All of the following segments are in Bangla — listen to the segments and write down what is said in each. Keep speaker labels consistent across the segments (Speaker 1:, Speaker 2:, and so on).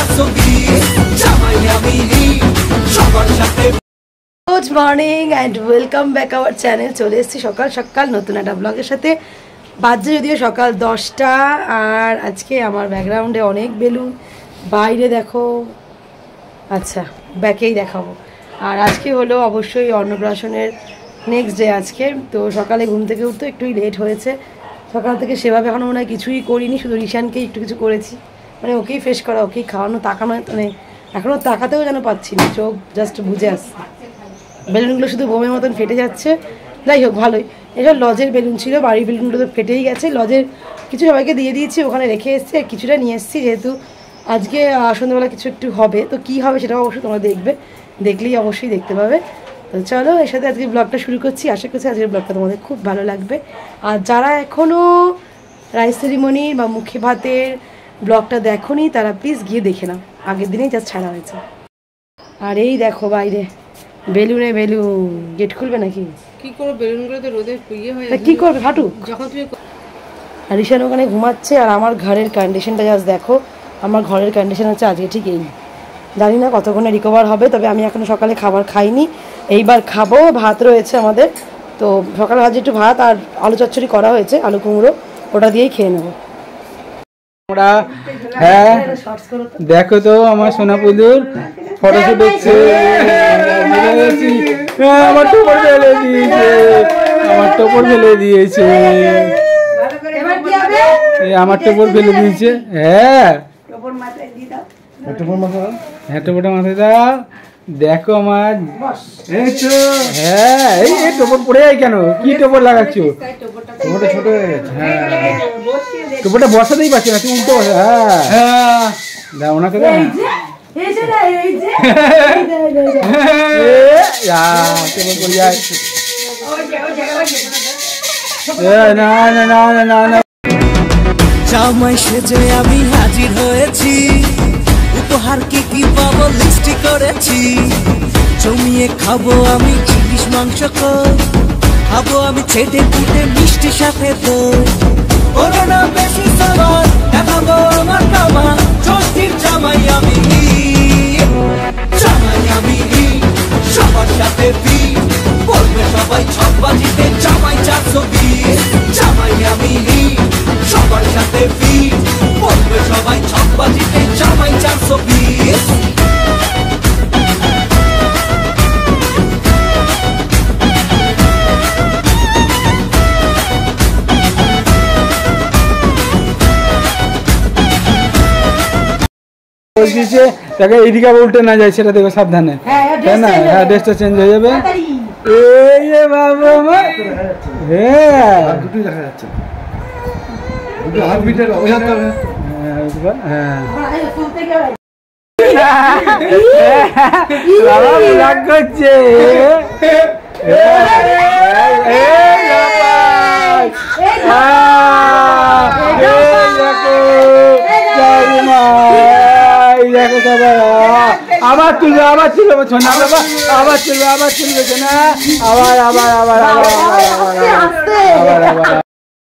Speaker 1: Good morning and welcome back our channel. চলে এসেছি সকাল সকাল নতুন একটা ব্লগের সাথে। বাজে যদিও সকাল 10টা, আর আজকে আমার ব্যাকগ্রাউন্ডে অনেক বেলুন, বাইরে দেখো, আচ্ছা ব্যাকেই দেখাবো। আর আজকে হলো অবশ্যই অন্নপ্রাশনের নেক্সট ডে আজকে। তো সকালে ঘুম থেকে উঠতে একটুই লেট হয়েছে, সকাল থেকে সেভাবে এখনও মনে হয় কিছুই করিনি, শুধু রিশানকেই একটু কিছু করেছি, মানে ওকেই ফ্রেশ করা, ওকেই খাওয়ানো, তাকানো, মানে এখনও তাকাতেও যেন পাচ্ছি না, চোখ জাস্ট বুঝে আসছে। বেলুনগুলো শুধু বোমের মতন ফেটে যাচ্ছে। যাই হোক ভালোই, এসব লজের বেলুন ছিল, বাড়ির বেলুনগুলো তো ফেটেই গেছে। লজের কিছু সবাইকে দিয়ে দিয়েছি, ওখানে রেখে এসেছি, আর কিছুটা নিয়ে এসেছি, যেহেতু আজকে সন্ধ্যাবেলা কিছু একটু হবে। তো কী হবে সেটাও অবশ্যই তোমরা দেখবে, দেখলেই অবশ্যই দেখতে পাবে। তো চলো এর সাথে আজকে ব্লগটা শুরু করছি। আশা করছি আজকের ব্লগটা তোমাদের খুব ভালো লাগবে। আর যারা এখনও রাইস সেরিমনি বা মুখে ভাতের ব্লগটা দেখোনি তারা প্লিজ গিয়ে দেখে নাও, আগের দিনেই জাস্ট ছাড়া হয়েছে। আর এই দেখো বাইরে বেলুনে বেলুন, গেট খুলবে নাকি?
Speaker 2: কি করবে বেলুনগুলো তো রোদে ইয়ে হয়ে
Speaker 1: কি করবে ফাটুক?
Speaker 2: যখন তুমি
Speaker 1: আর রিশান ওখানে ঘুমাচ্ছে। আর আমার ঘরের কন্ডিশনটা জাস্ট দেখো, আমার ঘরের কন্ডিশন হচ্ছে আজকে ঠিক এই, জানি না কতক্ষণে রিকভার হবে। তবে আমি এখনো সকালে খাবার খাইনি, এইবার খাবো। ভাত রয়েছে আমাদের, তো সকালে ভাজি একটু ভাত আর আলু চচ্চড়ি করা হয়েছে, আলু কুমড়ো, ওটা দিয়েই খেয়ে নেবো।
Speaker 3: হ্যাঁ দেখো তো আমার সোনা পুজোর ফটোশুট হচ্ছে। আমার টোপর ফেলে দিয়েছে, আমার টোপর ফেলে দিয়েছে, আমার টোপর ফেলে দিয়েছে। হ্যাঁ টোপরটা মাথায় দাও, দেখো আমার। হ্যাঁ এই টোপর পড়ে যায় কেন? কি টোপর লাগাচ্ছ? টোপরটা ছোট হয়ে গেছে। হ্যাঁ টোপরটা বসাতেই পারছি না, তুমি উল্টো বসা। হ্যাঁ দাও ওনাকে দাও।
Speaker 4: জামাই সেজে আমি হাজির হয়েছি, উপহার কি কি পাবো লিস্টি করেছি। জমিয়ে খাবো আমি ইলিশ মাংস, খাবো আমি ছেটে পুটে মিষ্টি সাথে তো। করোনা বেশি সবার দেখাবো আমার বাবা, ষষ্ঠীর জামাই আমি, জামাই আমি সবার সাথে বলবে সবাই ছকবাজিতে জামাই 420। জামাই আমি সবার সাথে বলবে সবাই ছকবাজিতে জামাই 420।
Speaker 3: তাকে এইদিকে উল্টে না যায় সেটা দেখো সাবধানে, তাই না? হ্যাঁ ড্রেসটা চেঞ্জ হয়ে যাবে। এই যে বাবা আমার, হ্যাঁ দুটোই দেখা যাচ্ছে, দুটো হাত বিটে রাগ করছে। আবার তুলবে, আবার তুলবে সোনা বাবা, আবার তুলবে, আবার তুলবে সোনা, আবার আবার আবার আবার আবার আবার।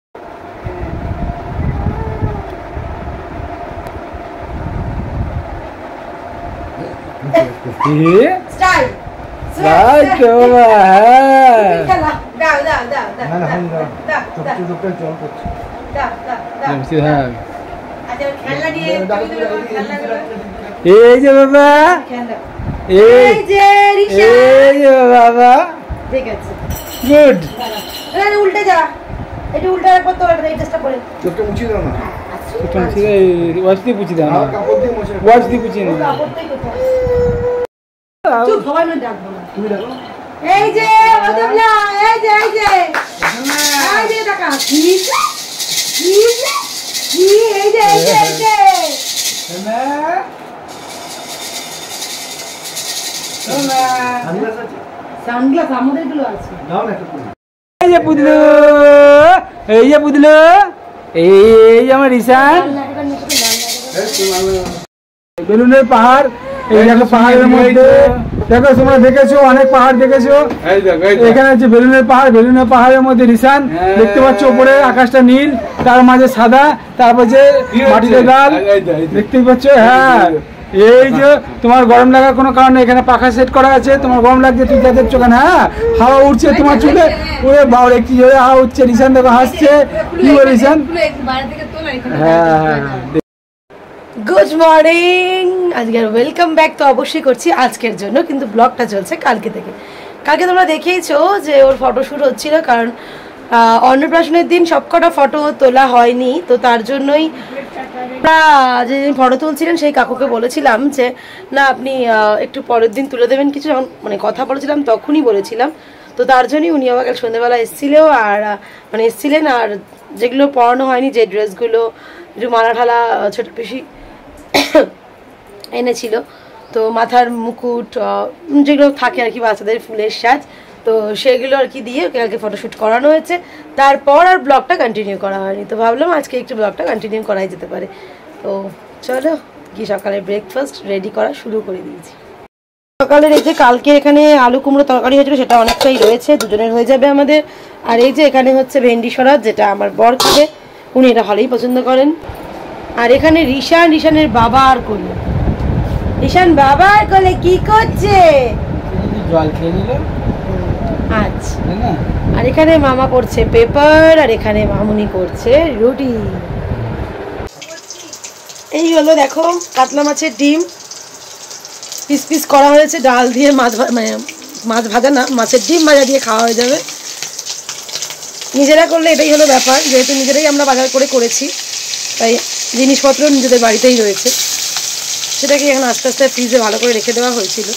Speaker 3: এই যে বাবা, এই যে বাবা, ঠিক আছে গুড।
Speaker 1: উল্টে যা, এটা উল্টে রাখবো তো, এই ড্রেসটা পরে চোখটা মুছিয়ে দাও না,
Speaker 3: চোখটা মুছিয়ে দাও, ওয়াশ দিয়ে মুছিয়ে দাও, কাপড় দিয়ে মুছিয়ে, ওয়াশ দিয়ে মুছিয়ে দাও,
Speaker 1: কাপড়টাই কোথায়? চুপ সবাই মিলে ডাকবো না, তুমি ডাকো। এই যে ওদবলা, এই যে এই যে এই যে টাকা কি কি কি, এই যে এই যে এই যে সোনা সোনা, সানগ্লাস আমাদের গুলো আছে, দাও না একটু।
Speaker 3: এই যে পুদলু, এই যে পুদলু, এই যে আমার রিশান। বেলুনের পাহাড়, এই দেখো পাহাড়ের মধ্যে, দেখো তোমরা দেখেছো অনেক পাহাড় দেখেছো, এখানে হচ্ছে বেলুনের পাহাড়। বেলুনের পাহাড়ের মধ্যে রিশান দেখতে পাচ্ছ, উপরে আকাশটা নীল, তার মাঝে সাদা, তারপর যে মাটিতে লাল দেখতে পাচ্ছ। হ্যাঁ এই যে তোমার গরম লাগার কোনো কারণ নেই, এখানে পাখা সেট করা আছে, তোমার গরম লাগছে তুই যাদের চোখানে, হ্যাঁ হাওয়া উঠছে তোমার চুলে, ওরে বাবা কি জোরে হাওয়া উঠছে, রিসান দেখো হাসছে, কি বল রিসান? হ্যাঁ
Speaker 1: গুড মর্নিং, আজকের ওয়েলকাম ব্যাক তো অবশ্যই করছি আজকের জন্য, কিন্তু ব্লগটা চলছে কালকে থেকে। কালকে তোমরা দেখেইছো যে ওর ফটোশ্যুট হচ্ছিল, কারণ অন্নপ্রাশনের দিন সবকটা ফটো তোলা হয়নি, তো তার জন্যই যেদিন ফটো তুলছিলেন সেই কাকুকে বলেছিলাম যে না আপনি একটু পরের দিন তুলে দেবেন কিছু, যখন মানে কথা বলেছিলাম তখনই বলেছিলাম, তো তার জন্যই উনি আমাকে সন্ধ্যেবেলা এসেছিলেও আর মানে এসেছিলেন, আর যেগুলো পরানো হয়নি যে ড্রেসগুলো একটু মালা ঠালা ছোটো বেশি এনেছিল, তো মাথার মুকুট যেগুলো থাকে আর কি বাচ্চাদের ফুলের সাজ, তো সেগুলো আর কি দিয়ে কালকে ফটোশ্যুট করানো হয়েছে। তারপর আর ব্লগটা কন্টিনিউ করা হয়নি, তো ভাবলাম আজকে একটু ব্লগটা কন্টিনিউ করাই যেতে পারে। তো চলো কি সকালে ব্রেকফাস্ট রেডি করা শুরু করে দিয়েছি। সকালের এই যে কালকে এখানে আলু কুমড়ো তরকারি হয়েছিল সেটা অনেকটাই রয়েছে, দুজনের হয়ে যাবে আমাদের। আর এই যে এখানে হচ্ছে ভেন্ডি সরাত, যেটা আমার বর খাবে, উনি এটা ভালোই পছন্দ করেন। আর এখানে রিশানের বাবা আর কোলে, রিশান বাবা আর কোলে কি করছে,
Speaker 3: জল খেয়ে নিল।
Speaker 1: আচ্ছা, আর এখানে মামা করছে পেপার, আর এখানে মামুনি করছে রুটি। এই হলো দেখো কাতলা মাছের ডিম পিস পিস করা হয়েছে, ডাল দিয়ে মানে মাছ ভাজা না, মাছের ডিম ভাজা দিয়ে খাওয়া হয়ে যাবে। নিজেরা করলে এটাই হলো ব্যাপার, যেহেতু নিজেরাই আমরা বাজার করে করেছি তাই জিনিসপত্র নিজেদের বাড়িতেই রয়েছে, সেটাকে এখন আস্তে আস্তে ফ্রিজে ভালো করে রেখে দেওয়া হয়েছিল।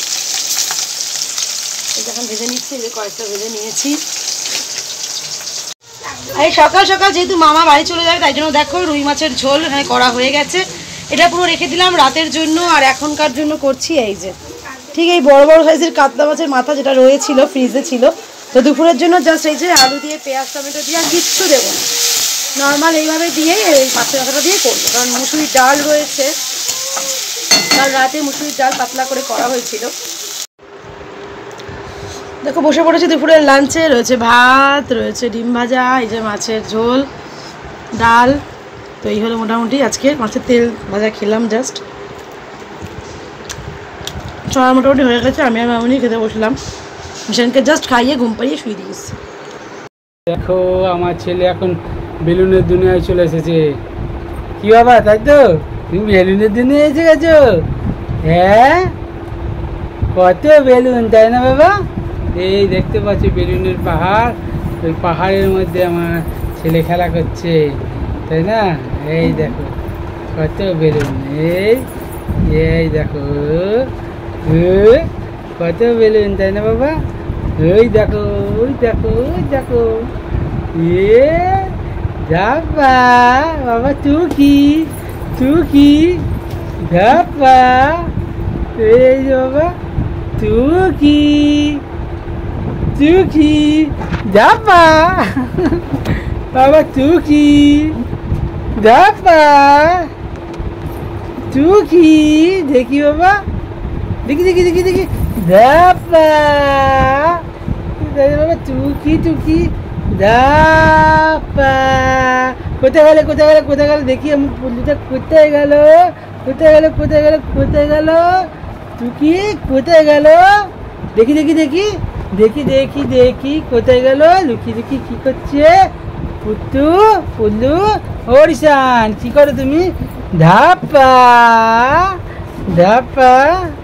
Speaker 1: এখন ভেজে নিচ্ছি, যে কয়েকটা ভেজে নিয়েছি। আর এই সকাল সকাল যেহেতু মামা বাড়ি চলে যাবে তাই জন্য দেখো রুই মাছের ঝোল এখানে করা হয়ে গেছে, এটা পুরো রেখে দিলাম রাতের জন্য, আর এখনকার জন্য করছি এই যে ঠিক এই বড় বড় সাইজের কাতলা মাছের মাথা যেটা রয়েছিল ফ্রিজে ছিল, তো দুপুরের জন্য জাস্ট এই যে আলু দিয়ে পেঁয়াজ টমেটো দিয়ে আর কিচ্ছু দেবো না, নর্মাল এইভাবে দিয়ে এই মাছের মাথাটা দিয়ে করবো, কারণ মুসুরির ডাল রয়েছে, কাল রাতে মুসুরির ডাল পাতলা করে করা হয়েছিল। দেখো বসে পড়েছে দুপুরের লাঞ্চে, রয়েছে ভাত, রয়েছে ডিম ভাজা, এই যে মাছের ঝোল, ডাল, তো এই হলো মোটামুটি আজকে মাছের তেল ভাজা খেলাম জাস্ট, সবার মোটামুটি হয়ে গেছে। আমি আর মামুনি খেতে বসলাম, মিশনকে জাস্ট খাইয়ে ঘুম পাড়িয়ে শুয়ে দিয়েছি।
Speaker 3: দেখো আমার ছেলে এখন বেলুনের দুনিয়ায় চলে এসেছে, কি বাবা তাই তো, তুমি বেলুনের দুনিয়ায় এসে গেছো? হ্যাঁ কত বেলুন তাই না বাবা? এই দেখতে পাচ্ছি বেলুনের পাহাড়, ওই পাহাড়ের মধ্যে আমার ছেলে খেলা করছে তাই না? এই দেখো কত বেলুন, এই দেখো কত বেলুন তাই না বাবা? ওই দেখো ওই দেখো ওই দেখো, যাবা বাবা চুকি চুকি ধাপা, এই বাবা চুকি চুকি যাবা বাবা চুকি যাবা চুকি, দেখি বাবা দেখি দেখি দেখি দেখি যাবা বাবা চুকি চুকি যাবা, কোথায় গেলে কোথায় গেলে কোথায় গেলে দেখি আমি পুলিটা কোথায় গেল কোথায় গেল কোথায় গেল কোথায় গেল, চুকি কোথায় গেল, দেখি দেখি দেখি দেখি দেখি দেখি কোথায় গেল, লুকিয়ে লুকি কি করছে পুতু পুল্লু, ও রিশান কি করো তুমি, ধাপা ধাপা।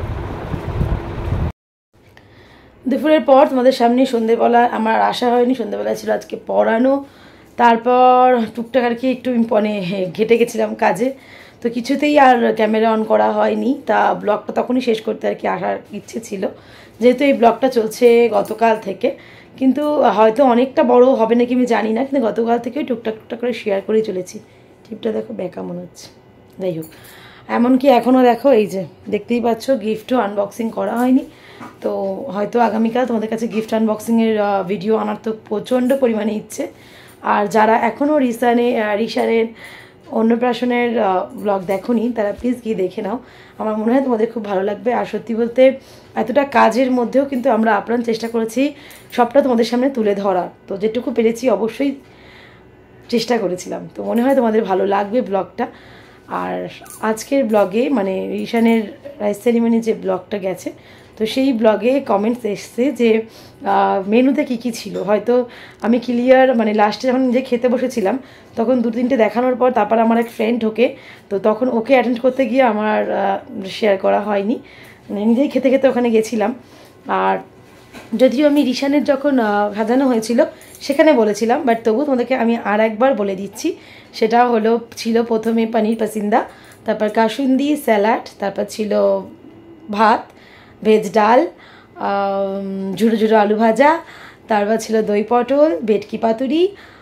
Speaker 1: দুপুরের পর তোমাদের সামনে সন্ধ্যেবেলা আমার আসা হয়নি, সন্ধ্যেবেলা ছিল আজকে পড়ানো, তারপর টুকটাক আর কি একটু মানে ঘেটে গেছিলাম কাজে, তো কিছুতেই আর ক্যামেরা অন করা হয়নি, তা ব্লগটা তখনই শেষ করতে আর কি আসার ইচ্ছে ছিল, যেহেতু এই ব্লগটা চলছে গতকাল থেকে, কিন্তু হয়তো অনেকটা বড় হবে নাকি আমি জানি না, কিন্তু গতকাল থেকেই টুকটাক টুকটাক করে শেয়ার করেই চলেছি। টিপটা দেখো বেকা মনে হচ্ছে, যাই হোক এমনকি এখনও দেখো এই যে দেখতেই পাচ্ছ গিফটও আনবক্সিং করা হয়নি, তো হয়তো আগামীকাল তোমাদের কাছে গিফট আনবক্সিংয়ের ভিডিও আনার তো প্রচণ্ড পরিমাণে ইচ্ছে। আর যারা এখনও রিশানের অন্নপ্রাশনের ব্লগ দেখোনি তারা প্লিজ গিয়ে দেখে নাও, আমার মনে হয় তোমাদের খুব ভালো লাগবে। আর সত্যি বলতে এতটা কাজের মধ্যেও কিন্তু আমরা আপ্রাণ চেষ্টা করেছি সবটা তোমাদের সামনে তুলে ধরার, তো যেটুকু পেরেছি অবশ্যই চেষ্টা করেছিলাম, তো মনে হয় তোমাদের ভালো লাগবে ব্লগটা। আর আজকের ব্লগে মানে রিশানের রাইস সেরিমনি যে ব্লগটা গেছে, তো সেই ব্লগে কমেন্টস এসছে যে মেনুতে কী কী ছিল। হয়তো আমি ক্লিয়ার মানে লাস্টে যখন নিজে খেতে বসেছিলাম তখন 2-3টে দেখানোর পর তারপর আমার এক ফ্রেন্ড ঢোকে, তো তখন ওকে অ্যাটেন্ড করতে গিয়ে আমার শেয়ার করা হয়নি, মানে নিজেই খেতে খেতে ওখানে গেছিলাম। আর যদিও আমি রিশানের যখন সাজানো হয়েছিল সেখানে বলেছিলাম, বাট তবু তোমাদেরকে আমি আর একবার বলে দিচ্ছি। সেটা হলো ছিল প্রথমে পনির পাসিন্দা, তারপর কাসুন্দি স্যালাড, তারপর ছিল ভাত, ভেজ ডাল, ঝুড়ো ঝুড়ো আলু ভাজা, তারপর ছিল দই পটল, ভেটকি পাতুরি,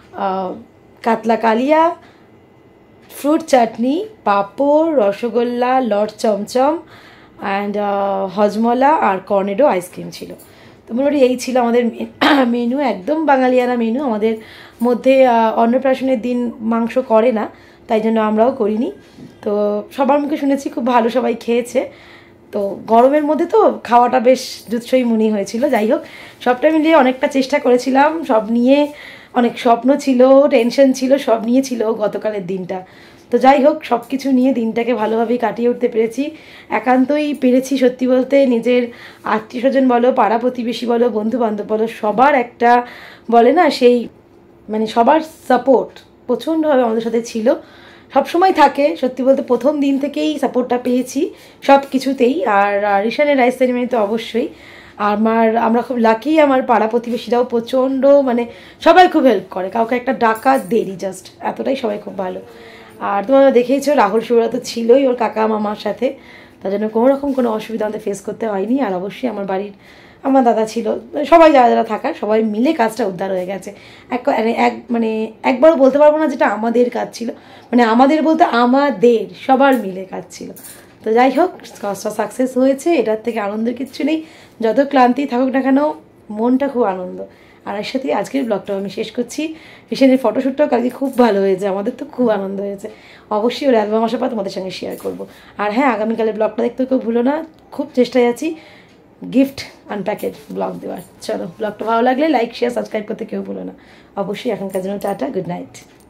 Speaker 1: কাতলা কালিয়া, ফ্রুট চাটনি, পাঁপড়, রসগোল্লা, লট চমচম অ্যান্ড হজমলা আর কর্নেডো আইসক্রিম ছিল। তো মোটামুটি এই ছিল আমাদের মেনু, একদম বাঙালিয়ানা মেনু। আমাদের মধ্যে অন্নপ্রাশনের দিন মাংস করে না, তাই জন্য আমরাও করিনি। তো সবার মুখে শুনেছি খুব ভালো, সবাই খেয়েছে। তো গরমের মধ্যে তো খাওয়াটা বেশ জুৎসই মনে হয়েছিল। যাই হোক, সবটা মিলিয়ে অনেকটা চেষ্টা করেছিলাম, সব নিয়ে অনেক স্বপ্ন ছিল, টেনশন ছিল, সব নিয়ে ছিল গতকালের দিনটা। তো যাই হোক, সব কিছু নিয়ে দিনটাকে ভালোভাবেই কাটিয়ে উঠতে পেরেছি, একান্তই পেরেছি। সত্যি বলতে নিজের আত্মীয় স্বজন বলো, পাড়া প্রতিবেশী বলো, বন্ধু বান্ধব বলো, সবার একটা বলে না সেই মানে সবার সাপোর্ট প্রচণ্ডভাবে আমাদের সাথে ছিল, সবসময় থাকে। সত্যি বলতে প্রথম দিন থেকেই সাপোর্টটা পেয়েছি সব কিছুতেই। আর রিশানের রাইস সেরিমনি তো অবশ্যই। আমরা খুব লাকি, আমার পাড়া প্রতিবেশীরাও প্রচণ্ড মানে সবাই খুব হেল্প করে, কাউকে একটা ডাকা দেরি জাস্ট, এতটাই সবাই খুব ভালো। আর তোমরা দেখেইছো রাহুল শুভরা তো ছিলই ওর কাকা মামার সাথে, তার জন্য কোনো রকম কোনো অসুবিধা আমাদের ফেস করতে হয়নি। আর অবশ্যই আমার বাড়ির আমার দাদা ছিল, সবাই যারা যারা থাকার সবাই মিলে কাজটা উদ্ধার হয়ে গেছে। মানে একবারও বলতে পারবো না যেটা আমাদের কাজ ছিল, মানে আমাদের বলতে আমাদের সবার মিলে কাজ ছিল। তো যাই হোক, কাজটা সাকসেস হয়েছে, এটার থেকে আনন্দের কিচ্ছু নেই। যত ক্লান্তি থাকুক না কেন, মনটা খুব আনন্দ। আর এর সাথে আজকের ব্লগটাও আমি শেষ করছি। রিশানের ফটোশ্যুটটাও কালকে খুব ভালো হয়েছে, আমাদের তো খুব আনন্দ হয়েছে। অবশ্যই ওর অ্যালবাম আসার পর তোমাদের সঙ্গে শেয়ার করবো। আর হ্যাঁ, আগামীকালের ব্লগটা দেখতে কেউ ভুলো না, খুব চেষ্টায় আছি গিফট আনপ্যাকেড ব্লগ দেওয়ার। চলো, ব্লগটা ভালো লাগলে লাইক শেয়ার সাবস্ক্রাইব করতে কেউ ভুলো না। অবশ্যই এখনকার জন্য টাটা, গুড নাইট।